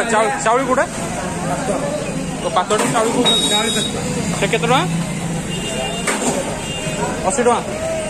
चाउल गुड़ा तो पातड़ी चाउल को से केते टका 80 टका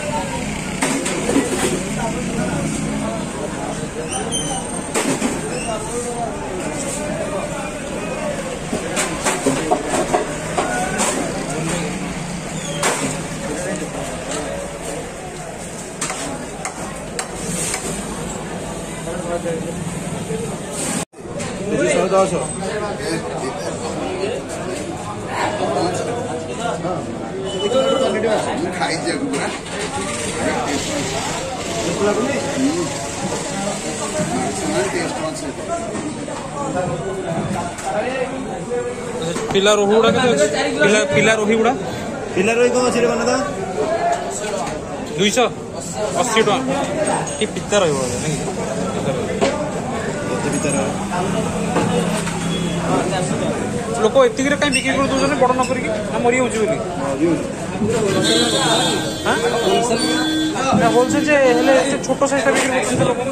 पिला रोही गुड़ा पिला रोही गुड़ा पिला रोही कौन अच्छी बना था 280 टका ये पिता रही लोक एति कहीं बिक्री कर दूसरे बड़ न करी मरी होलसेल छोट साइज बिक्री कर लोक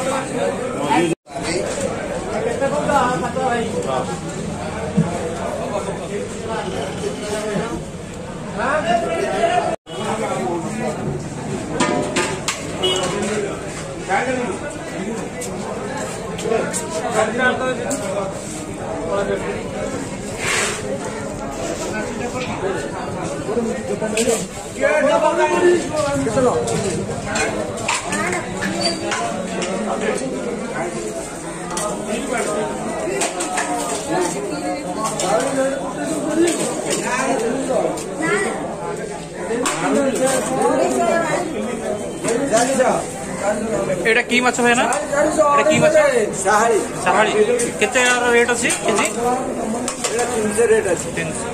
एटा की माछ है ना एटा की माछ साहाड़ी साहाड़ी केते रेट अछि केजी एटा 300 रेट अछि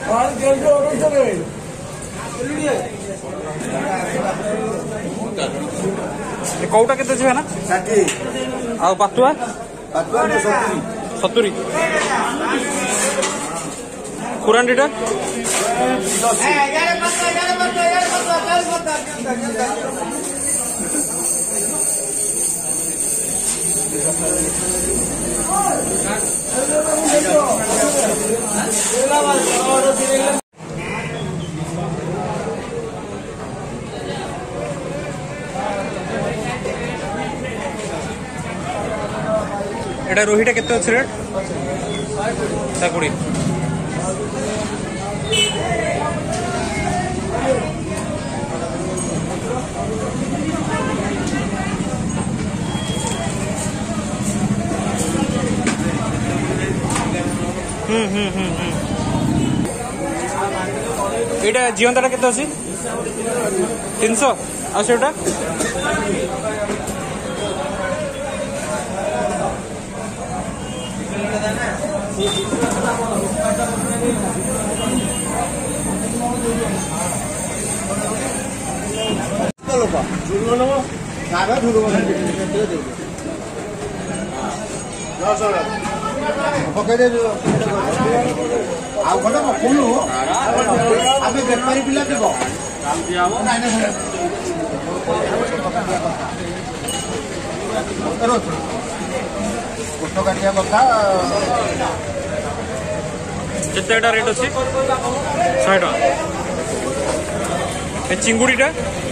300 कौटा केते छै ना 60 आ पातुआ पातुआ 70 कुरांडीटा एटा रोहीटा केते अछि रेट 120 एटा जीवंता केते अछि 300 आ सेटा बेपारी पिला देव गोट काटिया कथा केतेटा रेट अछि 100 टका ए चिंगुड़ीटा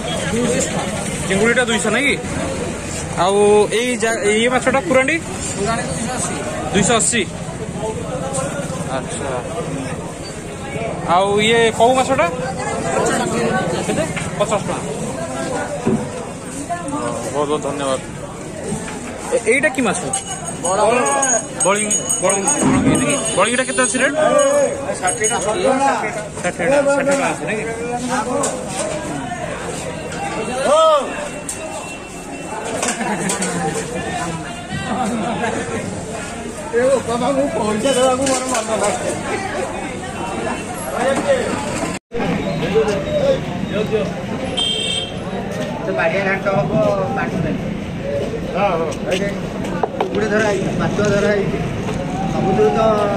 200 नहीं आउ ये माछटा कुरांडी 280 अच्छा आउ ये कौ माछटा 50 टका बहुत बहुत धन्यवाद एटा की माछ बड़ीटा केते अछि रेट 60 अछि नहीं बाबा मु पहुंचा देवा को मोर मन तो बाड़िया घाट हो पाटू दे हां हां कुकुड़ी धरा आई पातुआ धरा आई सब तो